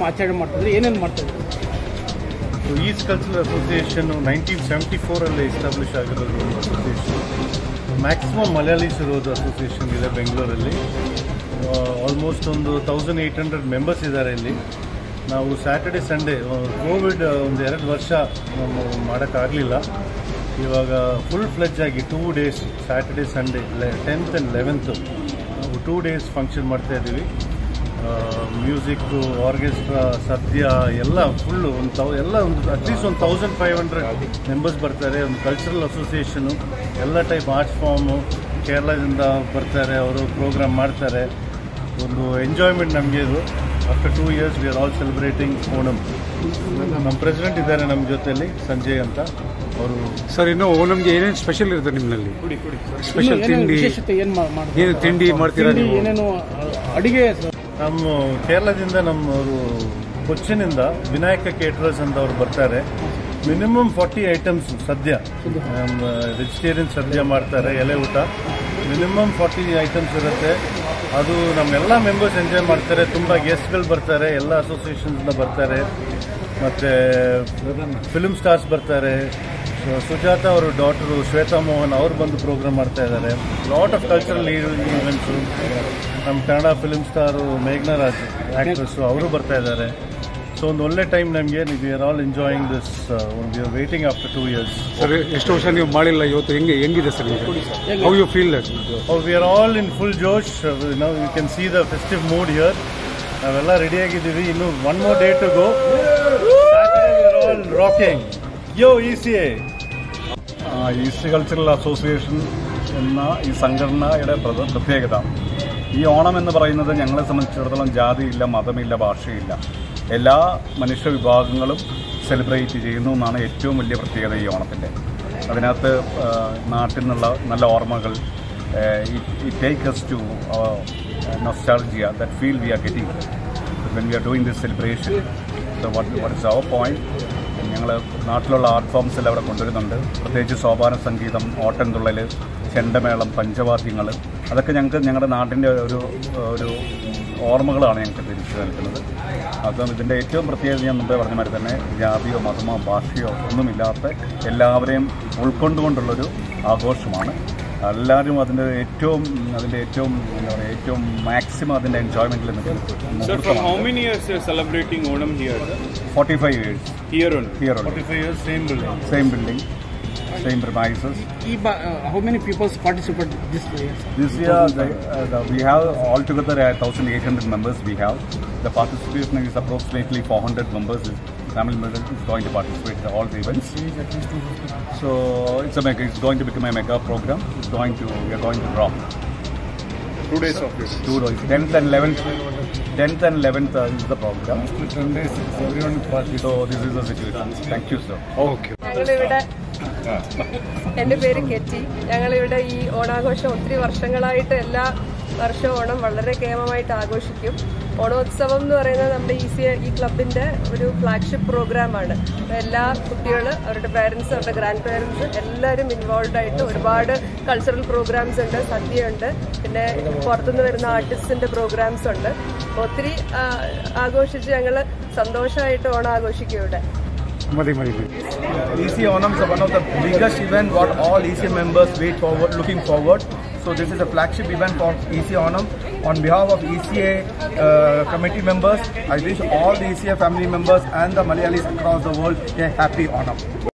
ಆಚರಣೆ ಮಾಡ್ತಿದ್ರೆ ಏನೇನು ಮಾಡ್ತಿದ್ರು? ಈಸ್ಟ್ ಕಲ್ಚರಲ್ ಅಸೋಸಿಯೇಷನ್ 1974 ಎಸ್ಟಾಬ್ಲಿಷ್ ಆಗಿರೋದು ಒಂದು ಅಸೋಸಿಯೇಷನ್. ಮ್ಯಾಕ್ಸಿಮಮ್ ಮಲಯಾಳೀಸ್ ಇರೋದು ಅಸೋಸಿಯೇಷನ್ ಇದೆ ಬೆಂಗಳೂರಲ್ಲಿ. ಆಲ್ಮೋಸ್ಟ್ ಒಂದು 1800 ಮೆಂಬರ್ಸ್ ಇದ್ದಾರೆ ಇಲ್ಲಿ. ನಾವು ಸ್ಯಾಟರ್ಡೆ ಸಂಡೇ, ಕೋವಿಡ್ ಒಂದು 2 ವರ್ಷ ನಾವು ಮಾಡೋಕ್ಕಾಗಲಿಲ್ಲ. ಇವಾಗ ಫುಲ್ ಫ್ಲೆಜ್ ಆಗಿ 2 days Saturday Sunday 10th and 11th ನಾವು 2 days ಫಂಕ್ಷನ್ ಮಾಡ್ತಾಯಿದ್ದೀವಿ. ಮ್ಯೂಸಿಕ್ಕು, ಆರ್ಕೆಸ್ಟ್ರಾ, ಸದ್ಯ ಎಲ್ಲ ಫುಲ್ಲು ಎಲ್ಲ ಒಂದು ಅಟ್ಲೀಸ್ಟ್ ಒಂದು 1500 ಮೆಂಬರ್ಸ್ ಬರ್ತಾರೆ. ಒಂದು ಕಲ್ಚರಲ್ ಅಸೋಸಿಯೇಷನು, ಎಲ್ಲ ಟೈಪ್ ಆರ್ಟ್ಸ್ ಫಾರ್ಮು ಕೇರಳದಿಂದ ಬರ್ತಾರೆ, ಅವರು ಪ್ರೋಗ್ರಾಮ್ ಮಾಡ್ತಾರೆ. ಒಂದು ಎಂಜಾಯ್ಮೆಂಟ್ ನಮಗೆ ಇದು. After 2 years we are all celebrating Onam. ನಮ್ಮ ಪ್ರೆಸಿಡೆಂಟ್ ಇದ್ದಾರೆ ನಮ್ಮ ಜೊತೆಯಲ್ಲಿ, ಸಂಜಯ್ ಅಂತ ಅವರು. ಸರ್, ಇನ್ನು ಓಣಂಗೆ ಏನೇನು ಸ್ಪೆಷಲ್ ಇರುತ್ತೆ ನಿಮ್ಮಲ್ಲಿ? ಸ್ಪೆಷಲ್ ತಿಂಡಿ, ಏನು ತಿಂಡಿ ಮಾಡ್ತೀರಾ? ಏನೇನು ಅಡುಗೆ? ನಮ್ಮ ಕೇರಳದಿಂದ ನಮ್ಮವರು ಕೊಚ್ಚಿನಿಂದ ವಿನಾಯಕ ಕೇಟರರ್ಸ್ ಅಂತ ಅವ್ರು ಬರ್ತಾರೆ. ಮಿನಿಮಮ್ 40 ಐಟಮ್ಸ್ ಸದ್ಯ. ವೆಜಿಟೇರಿಯನ್ ಸದ್ಯ ಮಾಡ್ತಾರೆ, ಎಲೆ ಊಟ. ಮಿನಿಮಮ್ 40 ಐಟಮ್ಸ್ ಇರುತ್ತೆ. ಅದು ನಮ್ಮೆಲ್ಲ ಮೆಂಬರ್ಸ್ ಎಂಜಾಯ್ ಮಾಡ್ತಾರೆ. ತುಂಬ ಗೆಸ್ಟ್ಗಳು ಬರ್ತಾರೆ, ಎಲ್ಲ ಅಸೋಸಿಯೇಷನ್ಸ್ನ ಬರ್ತಾರೆ. ಮತ್ತು ಫಿಲ್ಮ್ ಸ್ಟಾರ್ಸ್ ಬರ್ತಾರೆ. ಸುಜಾತ ಅವರು ಡಾಟರು ಶ್ವೇತಾ ಮೋಹನ್ ಅವರು ಬಂದು ಪ್ರೋಗ್ರಾಮ್ ಮಾಡ್ತಾ ಇದ್ದಾರೆ. Lot of cultural events. ನಮ್ಮ Kannada film star Meghna Raj actress ಅವರು ಬರ್ತಾ ಇದ್ದಾರೆ. ಸೊ ಒಂದು ಒಳ್ಳೆ ಟೈಮ್ ನಮಗೆ. We are all enjoying this. We are waiting after 2 years. Sir, ಎಷ್ಟು ವರ್ಷ ನೀವು ಮಾಡಿಲ್ಲ, ಇವತ್ತು ಹೆಂಗಿದೆ sir? How you feel that? We are all in full ಜೋಶ್. Now you can see the festive mood here. ನಾವೆಲ್ಲ ರೆಡಿಯಾಗಿದ್ದೀವಿ. ಇನ್ನು 1 more day to go. Saturday we are all rocking. Yo ECA. East Cultural Association എന്ന ഈ സംഘടനയുടെ പ്രത്യേകത, ഈ ഓണം എന്ന് പറയുന്നത് ഞങ്ങളെ സംബന്ധിച്ചിടത്തോളം ജാതിയില്ല, മതമില്ല, ഭാഷയില്ല, എല്ലാ മനുഷ്യ വിഭാഗങ്ങളും സെലിബ്രേറ്റ് ചെയ്യുന്നു എന്നാണ് ഏറ്റവും വലിയ പ്രത്യേകത ഈ ഓണത്തിൻ്റെ. അതിനകത്ത് നാട്ടിൽ നിന്നുള്ള നല്ല ഓർമ്മകൾ, it take us to nostalgia, that feel we are getting when we are doing this celebration. So what is our point? ഞങ്ങൾ നാട്ടിലുള്ള ആർട്ട് ഫോംസ് എല്ലാം അവിടെ കൊണ്ടുവരുന്നുണ്ട്. പ്രത്യേകിച്ച് സോപാന സംഗീതം, ഓട്ടൻതുള്ളൽ, ചെണ്ടമേളം, പഞ്ചവാദ്യങ്ങൾ, അതൊക്കെ ഞങ്ങളുടെ നാട്ടിൻ്റെ ഒരു ഓർമ്മകളാണ് ഞങ്ങൾക്ക് തിരിച്ചു നൽകുന്നത്. അപ്പം ഇതിൻ്റെ ഏറ്റവും പ്രത്യേകത ഞാൻ മുമ്പേ പറഞ്ഞ മാതിരി തന്നെ ജാതിയോ മതമോ ഭാഷയോ ഒന്നുമില്ലാത്ത എല്ലാവരെയും ഉൾക്കൊണ്ടുകൊണ്ടുള്ളൊരു ആഘോഷമാണ്. എല്ലാവരും അതിൻ്റെ ഏറ്റവും എന്താ പറയുക, ഏറ്റവും മാക്സിമം അതിൻ്റെ എൻജോയ്മെന്റിൽ നിൽക്കുന്നു. 45 years. Here only. 45 years, Same building, same premises. How many people participate this year? This year we have altogether 1,800 members. We have the participation is approximately 400 members. Family members is going to participate in all the events. So it's going to become a mega program. We are going to rock. 2 days of this. 2 days. 10th and 11th is the program. 10 days everyone is party. So this is the situation. Thank you, sir. Okay. എൻ്റെ പേര് കെറ്റി. ഞങ്ങളിവിടെ ഈ ഓണാഘോഷം ഒത്തിരി വർഷങ്ങളായിട്ട് എല്ലാ വർഷവും ഓണം വളരെ കേമമായിട്ട് ആഘോഷിക്കും. ഓണോത്സവം എന്ന് പറയുന്നത് നമ്മുടെ ഈ ക്ലബിൻ്റെ ഒരു ഫ്ലാഗ്ഷിപ്പ് പ്രോഗ്രാമാണ്. എല്ലാ കുട്ടികൾ, അവരുടെ പേരൻസ്, അവരുടെ ഗ്രാൻഡ് പേരൻസ് എല്ലാവരും ഇൻവോൾവ് ആയിട്ട് ഒരുപാട് കൾച്ചറൽ പ്രോഗ്രാംസ് ഉണ്ട്, സദ്യയുണ്ട്, പിന്നെ പുറത്തുനിന്ന് വരുന്ന ആർട്ടിസ്റ്റിൻ്റെ പ്രോഗ്രാംസ് ഉണ്ട്. ഒത്തിരി ആഘോഷിച്ച് ഞങ്ങൾ സന്തോഷമായിട്ട് ഓണം ആഘോഷിക്കും ഇവിടെ. EC Onam is one of the biggest event what all EC members looking forward. So this is a flagship event for EC Onam. On behalf of ECA committee members, I wish all the ECA family members and the Malayalis across the world a happy Onam.